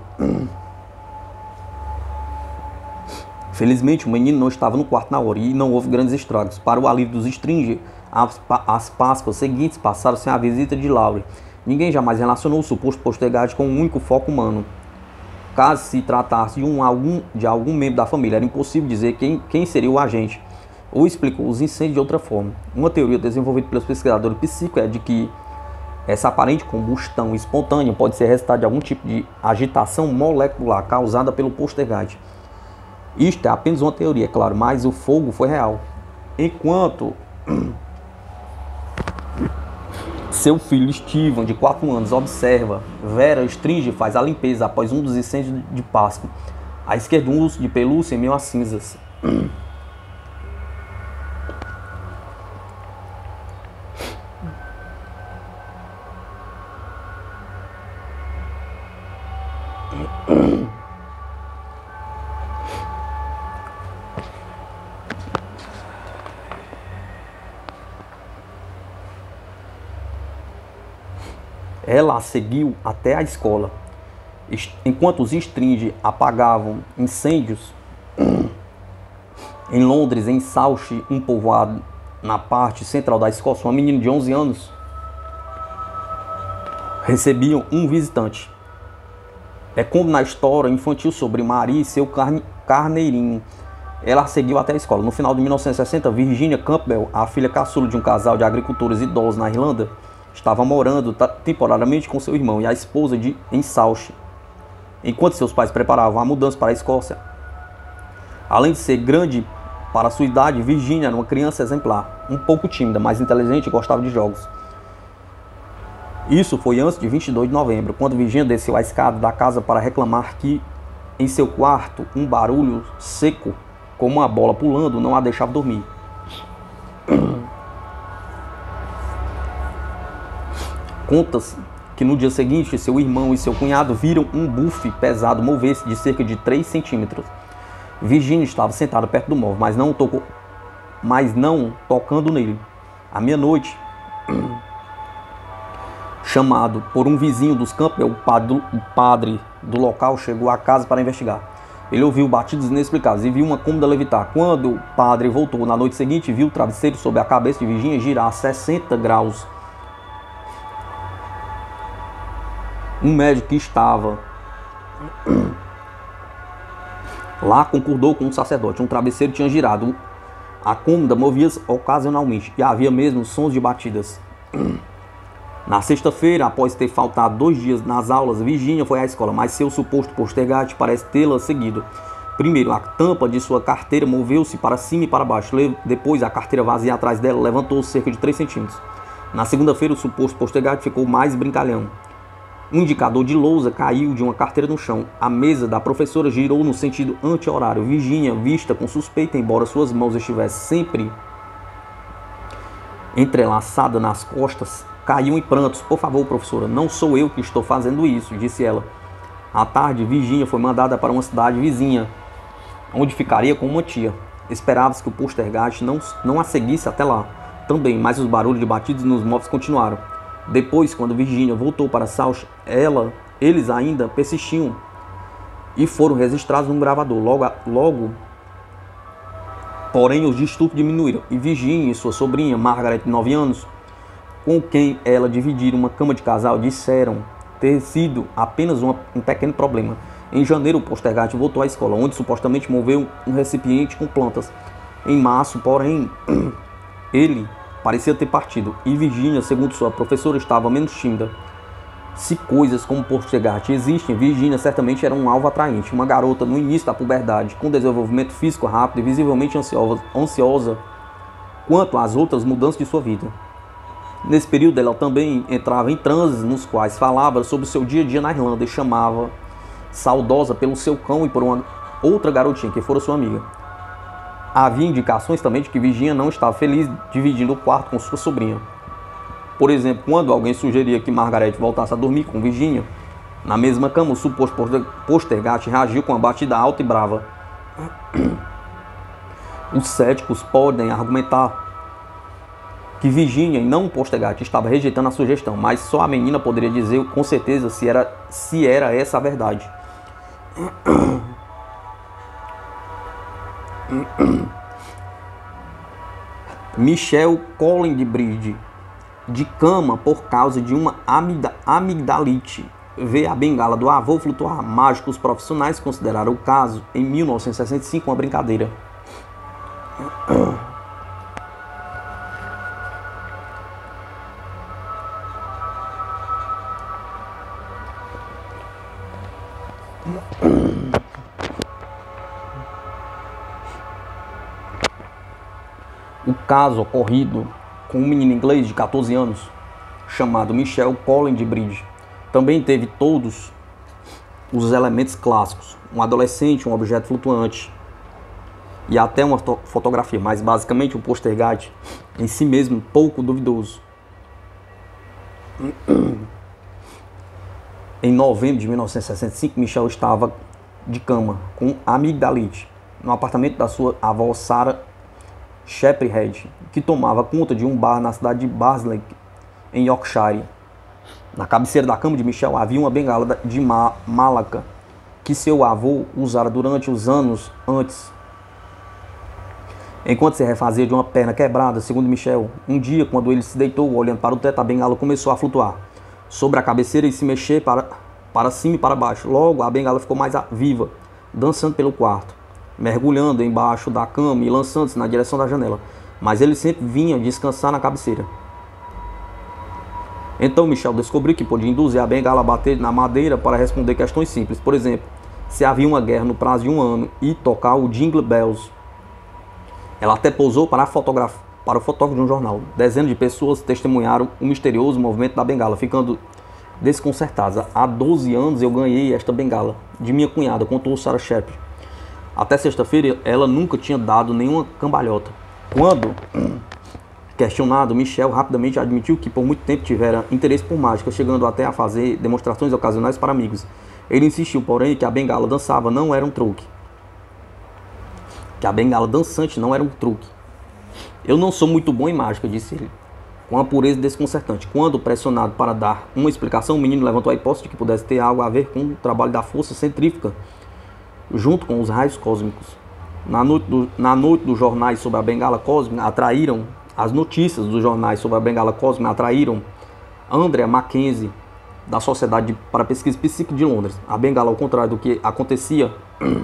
Felizmente, o menino não estava no quarto na hora e não houve grandes estragos. Para o alívio dos Stringer, as, as Páscoas seguintes passaram sem a visita de Laurie. Ninguém jamais relacionou o suposto poltergeist com um único foco humano. Caso se tratasse de, um, algum, de algum membro da família, era impossível dizer quem, quem seria o agente, ou explicou os incêndios de outra forma. Uma teoria desenvolvida pelos pesquisadores psíquicos é de que essa aparente combustão espontânea pode ser resultado de algum tipo de agitação molecular causada pelo poltergeist. Isto é apenas uma teoria, é claro, mas o fogo foi real. Enquanto seu filho Steven, de quatro anos, observa, Vera Stringer faz a limpeza após um dos incêndios de Páscoa. À esquerda, um urso de pelúcia em meio a cinzas. Ela a seguiu até a escola. Enquanto os Stringer apagavam incêndios em Londres, em Salche, um povoado na parte central da Escócia, uma menina de onze anos recebiam um visitante. É como na história infantil sobre Maria e seu carne, carneirinho. Ela a seguiu até a escola. No final de mil novecentos e sessenta, Virginia Campbell, a filha caçula de um casal de agricultores idosos na Irlanda, estava morando temporariamente com seu irmão e a esposa de, em Salche, enquanto seus pais preparavam a mudança para a Escócia. Além de ser grande Para sua idade, Virginia era uma criança exemplar, um pouco tímida, mas inteligente e gostava de jogos. Isso foi antes de vinte e dois de novembro, quando Virginia desceu a escada da casa para reclamar que, em seu quarto, um barulho seco, como uma bola pulando, não a deixava dormir. Conta-se que no dia seguinte, seu irmão e seu cunhado viram um bufe pesado mover-se de cerca de três centímetros. Virginia estava sentada perto do móvel, mas não, tocou, mas não tocando nele. À meia-noite, chamado por um vizinho dos Campbell, o padre, do, o padre do local chegou à casa para investigar. Ele ouviu batidos inexplicáveis e viu uma cômoda levitar. Quando o padre voltou na noite seguinte, viu o travesseiro sobre a cabeça de Virginia girar a sessenta graus. Um médico que estava lá concordou com o sacerdote. Um travesseiro tinha girado. A cômoda movia-se ocasionalmente e havia mesmo sons de batidas. Na sexta-feira, após ter faltado dois dias nas aulas, Virginia foi à escola, mas seu suposto postergate parece tê-la seguido. Primeiro, a tampa de sua carteira moveu-se para cima e para baixo. Depois, a carteira vazia atrás dela levantou cerca de três centímetros. Na segunda-feira, o suposto postergate ficou mais brincalhão. Um indicador de lousa caiu de uma carteira no chão. A mesa da professora girou no sentido anti-horário. Virginia, vista com suspeita, embora suas mãos estivessem sempre entrelaçadas nas costas, caiu em prantos. Por favor, professora, não sou eu que estou fazendo isso, disse ela. À tarde, Virginia foi mandada para uma cidade vizinha, onde ficaria com uma tia. Esperava-se que o postergate não, não a seguisse até lá também, mas os barulhos de batidos nos móveis continuaram. Depois, quando Virginia voltou para South, ela, eles ainda persistiam e foram registrados num gravador. Logo, logo, porém, os distúrbios diminuíram e Virginia e sua sobrinha, Margaret, de nove anos, com quem ela dividiram uma cama de casal, disseram ter sido apenas uma, um pequeno problema. Em janeiro, o postergate voltou à escola, onde supostamente moveu um recipiente com plantas. Em março, porém, ele parecia ter partido, e Virginia, segundo sua professora, estava menos tímida. Se coisas como postergate existem, Virginia certamente era um alvo atraente, uma garota no início da puberdade, com desenvolvimento físico rápido e visivelmente ansiosa, ansiosa quanto às outras mudanças de sua vida. Nesse período, ela também entrava em transes nos quais falava sobre o seu dia a dia na Irlanda e chamava saudosa pelo seu cão e por uma outra garotinha que fora sua amiga. Havia indicações também de que Virginia não estava feliz dividindo o quarto com sua sobrinha. Por exemplo, quando alguém sugeria que Margaret voltasse a dormir com Virginia na mesma cama, o suposto postergate reagiu com uma batida alta e brava. Os céticos podem argumentar que Virginia e não o postergate estava rejeitando a sugestão, mas só a menina poderia dizer com certeza se era, se era essa a verdade. Michelle Colinbridge, de cama por causa de uma amida, amigdalite, vê a bengala do avô flutuar. Mágicos profissionais consideraram o caso, em mil novecentos e sessenta e cinco, uma brincadeira. O caso ocorrido com um menino inglês de quatorze anos, chamado Michelle Colinbridge, também teve todos os elementos clássicos: um adolescente, um objeto flutuante e até uma fotografia, mas basicamente um postergate em si mesmo pouco duvidoso. Em novembro de mil novecentos e sessenta e cinco, Michelle estava de cama com amigdalite no apartamento da sua avó Sarah Shepherd, que tomava conta de um bar na cidade de Barnsley, em Yorkshire. Na cabeceira da cama de Michelle havia uma bengala de Malaca que seu avô usara durante os anos antes, enquanto se refazia de uma perna quebrada. Segundo Michelle, um dia, quando ele se deitou olhando para o teto, a bengala começou a flutuar sobre a cabeceira e se mexer para, para cima e para baixo. Logo, a bengala ficou mais viva, dançando pelo quarto, mergulhando embaixo da cama e lançando-se na direção da janela. Mas ele sempre vinha descansar na cabeceira. Então Michelle descobriu que podia induzir a bengala a bater na madeira para responder questões simples. Por exemplo, se havia uma guerra no prazo de um ano e tocar o Jingle Bells. Ela até posou para, fotograf... para o fotógrafo de um jornal. Dezenas de pessoas testemunharam o misterioso movimento da bengala, ficando desconcertadas. Há doze anos eu ganhei esta bengala de minha cunhada, contou Sarah Sharp. Até sexta-feira ela nunca tinha dado nenhuma cambalhota. Quando questionado, Michel rapidamente admitiu que por muito tempo tivera interesse por mágica, chegando até a fazer demonstrações ocasionais para amigos. Ele insistiu, porém, que a bengala dançava não era um truque. Que a bengala dançante não era um truque. Eu não sou muito bom em mágica, disse ele, com uma pureza desconcertante. Quando pressionado para dar uma explicação, o menino levantou a hipótese de que pudesse ter algo a ver com o trabalho da força centrífuga, junto com os raios cósmicos. Na noite, do, na noite dos jornais sobre a bengala cósmica, atraíram, as notícias dos jornais sobre a bengala cósmica atraíram Andrea Mackenzie, da Sociedade para Pesquisa Psíquica de Londres. A bengala, ao contrário do que acontecia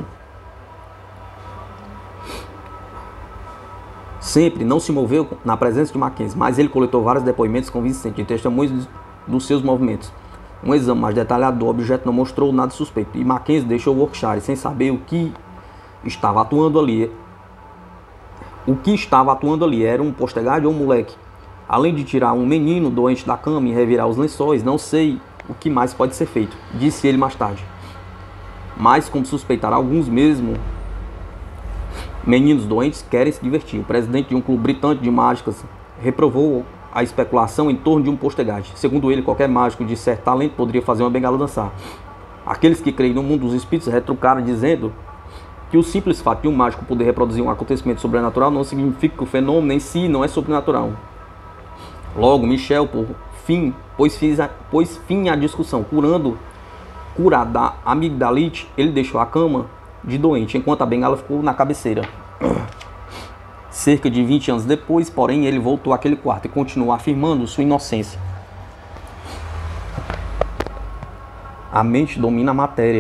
sempre, não se moveu na presença de Mackenzie, mas ele coletou vários depoimentos convincentes de testemunhos dos seus movimentos. Um exame mais detalhado do objeto não mostrou nada suspeito, e Mackenzie deixou o Yorkshire sem saber o que estava atuando ali. O que estava atuando ali era um postegade ou um moleque. Além de tirar um menino doente da cama e revirar os lençóis, não sei o que mais pode ser feito, disse ele mais tarde. Mas, como suspeitaram alguns mesmo, meninos doentes querem se divertir. O presidente de um clube britânico de mágicas reprovou a especulação em torno de um postegade. Segundo ele, qualquer mágico de certo talento poderia fazer uma bengala dançar. Aqueles que creem no mundo dos espíritos retrucaram dizendo que o simples fato de um mágico poder reproduzir um acontecimento sobrenatural não significa que o fenômeno em si não é sobrenatural. Logo, Michel, por fim, pôs, pôs fim à discussão. Curando, curado da amigdalite, ele deixou a cama de doente, enquanto a bengala ficou na cabeceira. Cerca de vinte anos depois, porém, ele voltou àquele quarto e continuou afirmando sua inocência. A mente domina a matéria.